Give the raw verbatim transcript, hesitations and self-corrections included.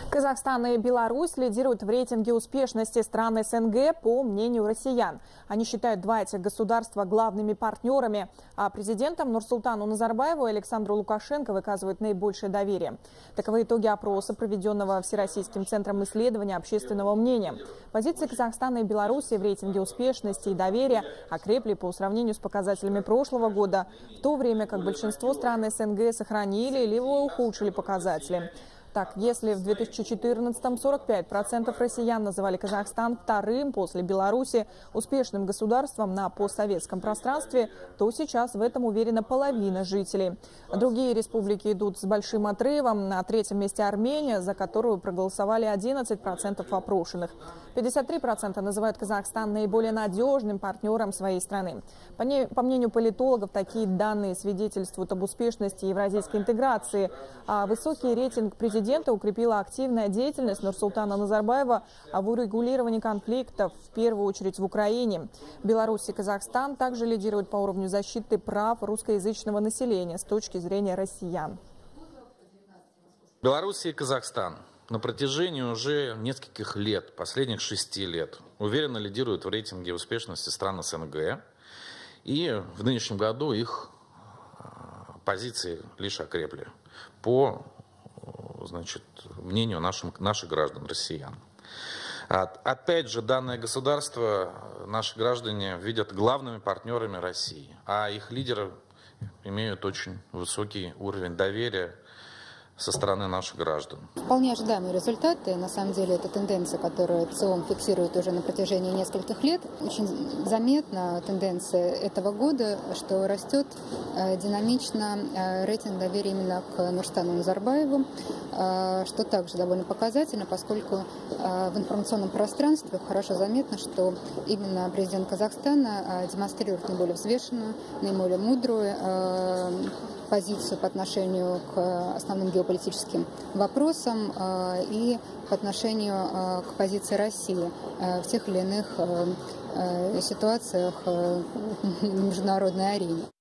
Казахстан и Беларусь лидируют в рейтинге успешности стран СНГ по мнению россиян. Они считают два этих государства главными партнерами, а президентам Нурсултану Назарбаеву и Александру Лукашенко выказывают наибольшее доверие. Таковы итоги опроса, проведенного Всероссийским центром исследования общественного мнения. Позиции Казахстана и Беларуси в рейтинге успешности и доверия окрепли по сравнению с показателями прошлого года, в то время как большинство стран СНГ сохранили или ухудшили показатели. Так, если в две тысячи четырнадцатом сорок пять процентов россиян называли Казахстан вторым после Беларуси успешным государством на постсоветском пространстве, то сейчас в этом уверена половина жителей. Другие республики идут с большим отрывом. На третьем месте Армения, за которую проголосовали одиннадцать процентов опрошенных. пятьдесят три процента называют Казахстан наиболее надежным партнером своей страны. По, не, по мнению политологов, такие данные свидетельствуют об успешности евразийской интеграции, а высокий рейтинг президента Президента укрепила активная деятельность Нурсултана Назарбаева в урегулировании конфликтов, в первую очередь в Украине. Беларусь и Казахстан также лидируют по уровню защиты прав русскоязычного населения с точки зрения россиян. Беларусь и Казахстан на протяжении уже нескольких лет, последних шести лет, уверенно лидируют в рейтинге успешности стран СНГ. И в нынешнем году их позиции лишь окрепли по значит, мнению нашим, наших граждан, россиян. Опять же, данное государство наши граждане видят главными партнерами России, а их лидеры имеют очень высокий уровень доверия со стороны наших граждан. Вполне ожидаемые результаты. На самом деле это тенденция, которую ЦИОМ фиксирует уже на протяжении нескольких лет. Очень заметна тенденция этого года, что растет э, динамично э, рейтинг доверия именно к Нурсултану Назарбаеву, э, что также довольно показательно, поскольку э, в информационном пространстве хорошо заметно, что именно президент Казахстана э, демонстрирует наиболее взвешенную, наиболее мудрую э, позицию по отношению к основным геополитическим вопросам э, и по отношению э, к позиции России э, в тех или иных э, э, ситуациях э, на международной арене.